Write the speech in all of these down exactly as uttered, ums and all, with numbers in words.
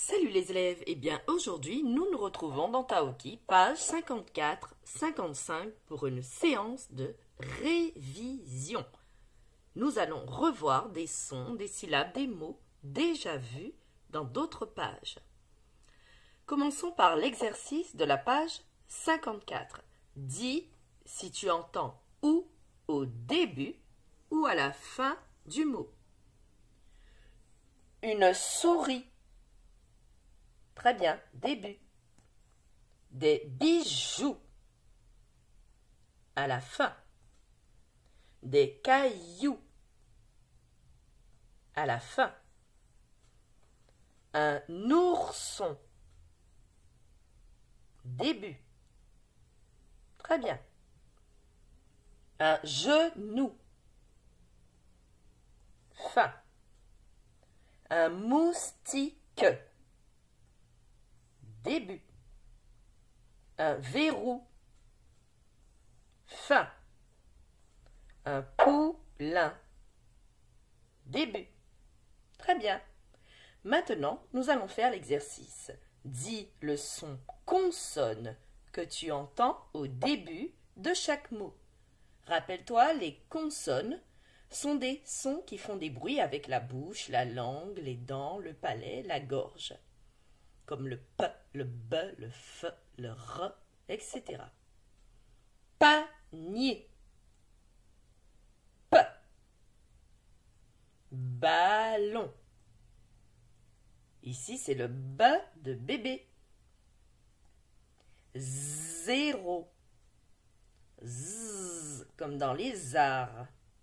Salut les élèves, et bien aujourd'hui nous nous retrouvons dans Taoki, page cinquante-quatre cinquante-cinq pour une séance de révision. Nous allons revoir des sons, des syllabes, des mots déjà vus dans d'autres pages. Commençons par l'exercice de la page cinquante-quatre. Dis si tu entends ou au début ou à la fin du mot. Une souris. Très bien, début. Des bijoux. À la fin. Des cailloux. À la fin. Un ourson. Début. Très bien. Un genou. Fin. Un moustique. Début. Un verrou. Fin. Un poulain. Début. Très bien. Maintenant, nous allons faire l'exercice. Dis le son consonne que tu entends au début de chaque mot. Rappelle-toi, les consonnes sont des sons qui font des bruits avec la bouche, la langue, les dents, le palais, la gorge. Comme le P, le B, le F, le R, et cetera. Panier. P. Ballon. Ici, c'est le B de bébé. Zéro. Z, comme dans les arts.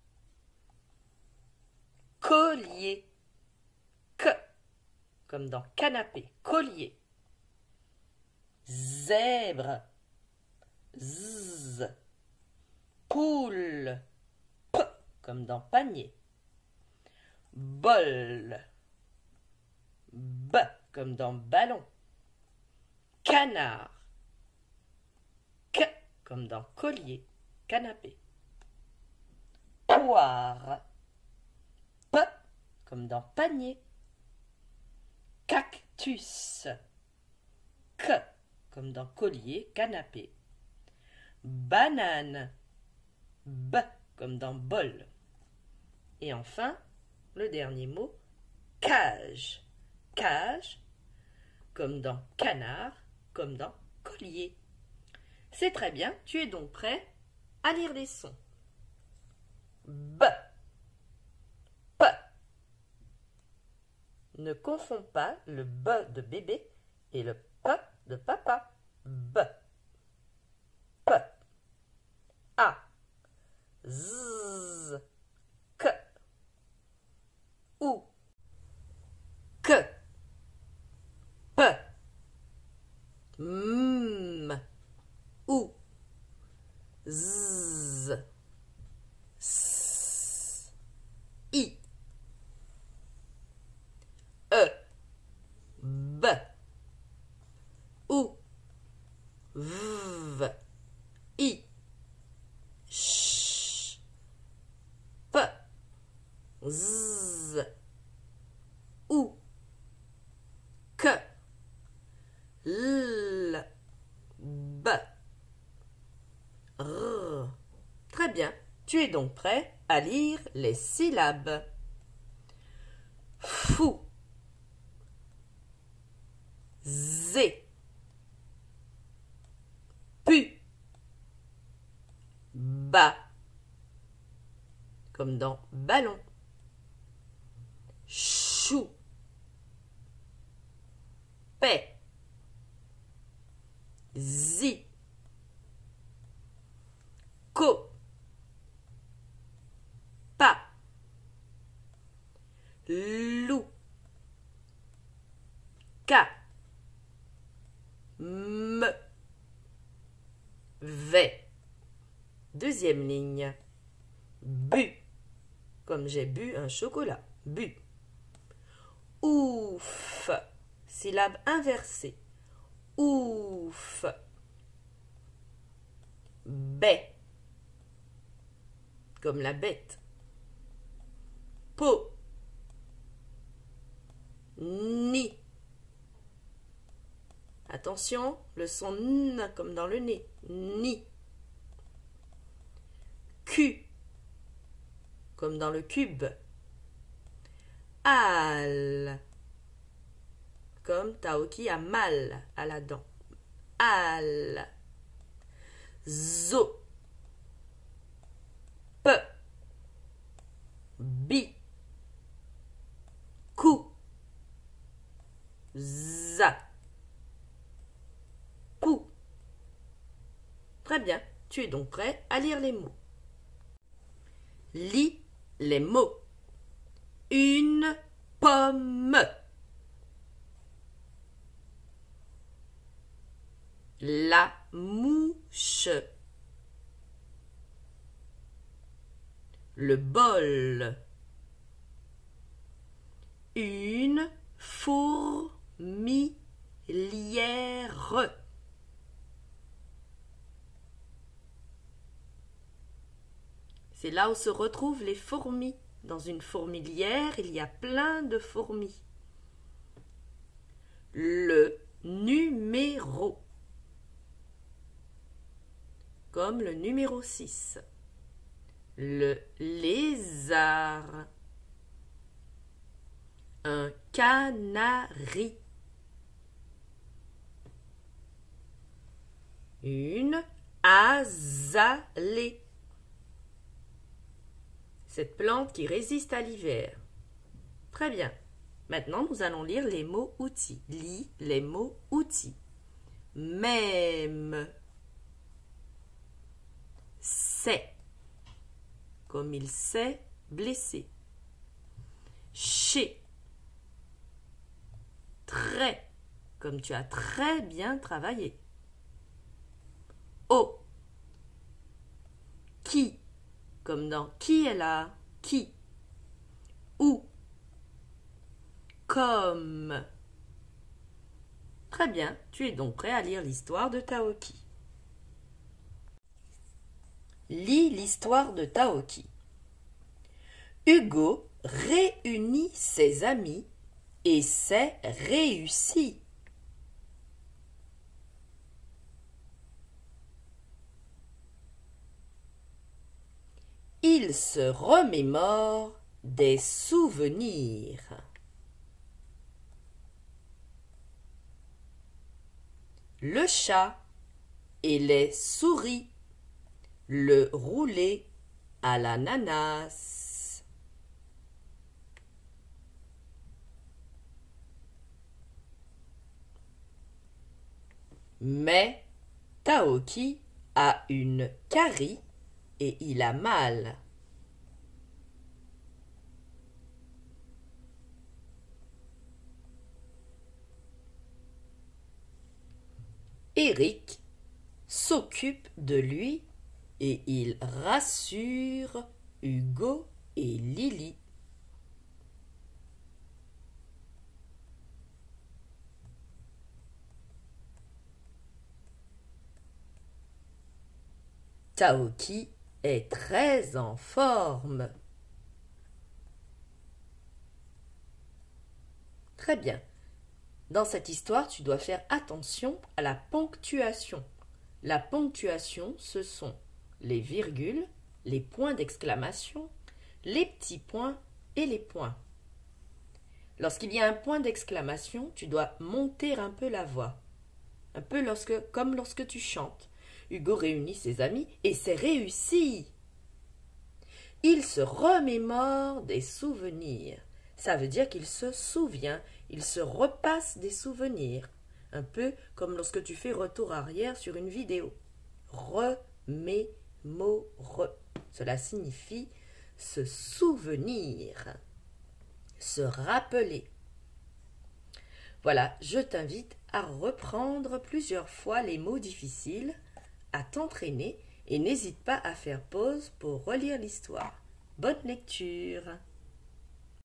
Collier. K. Comme dans canapé, collier. Zèbre. Z. Poule. P, comme dans panier. Bol. B, comme dans ballon. Canard. K, comme dans collier, canapé. Poire. P, comme dans panier. Cactus. K, comme dans collier, canapé. Banane. B, comme dans bol. Et enfin, le dernier mot, cage. Cage, comme dans canard, comme dans collier. C'est très bien, tu es donc prêt à lire les sons. B. P. Ne confonds pas le B de bébé et le P de papa. B. P. A. Z. K. Ou. Que. P. M. Ou. Z. S. I. E. B. Ou. V. I. Ch. P. Z. Ou. Que. L. B. R. Très bien. Tu es donc prêt à lire les syllabes. Fou. Zé. Pu. Bas. Comme dans ballon. Chou. Paix. Zi. Co. Pa. Lou. Ca. Me. Vais. Deuxième ligne. Bu. Comme j'ai bu un chocolat. Bu. Ouf. Syllabe inversée. Ouf. Baie. Comme la bête. Peau. Ni. Attention, le son N comme dans le nez. Ni. Q comme dans le cube. Al comme Taoki a mal à la dent. Al. Zo. P. Bi. Ku. Za. Pou. Très bien, tu es donc prêt à lire les mots. Lis les mots. Une pomme. La mouche. Le bol. Une fourmilière. C'est là où se retrouvent les fourmis. Dans une fourmilière, il y a plein de fourmis. Le numéro. Comme le numéro six. Le lézard. Un canari. Une azalée. Cette plante qui résiste à l'hiver. Très bien. Maintenant, nous allons lire les mots outils. Lis les mots outils. Même. C'est. Comme il s'est blessé. Chez. Très. Comme tu as très bien travaillé. Au. Qui. Comme dans qui est là, qui. Où. Comme. Très bien, tu es donc prêt à lire l'histoire de Taoki. Lis l'histoire de Taoki. Hugo réunit ses amis et s'est réussi. Il se remémore des souvenirs. Le chat et les souris, le roulé à l'ananas. Mais Taoki a une carie et il a mal. Eric s'occupe de lui et il rassure Hugo et Lily. Taoki est très en forme. Très bien. Dans cette histoire, tu dois faire attention à la ponctuation. La ponctuation, ce sont les virgules, les points d'exclamation, les petits points et les points. Lorsqu'il y a un point d'exclamation, tu dois monter un peu la voix. Un peu lorsque, comme lorsque tu chantes. Hugo réunit ses amis et c'est réussi. Il se remémore des souvenirs. Ça veut dire qu'il se souvient, il se repasse des souvenirs. Un peu comme lorsque tu fais retour arrière sur une vidéo. Remémore. Cela signifie se souvenir, se rappeler. Voilà, je t'invite à reprendre plusieurs fois les mots difficiles, à t'entraîner et n'hésite pas à faire pause pour relire l'histoire. Bonne lecture!